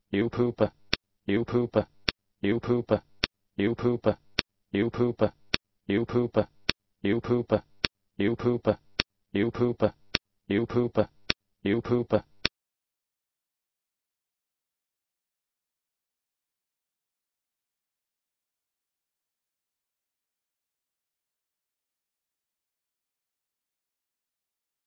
You poop. You poop. You poop. You poop. You poop. You poop. You poop. You poop. You poop. You poop. You poop.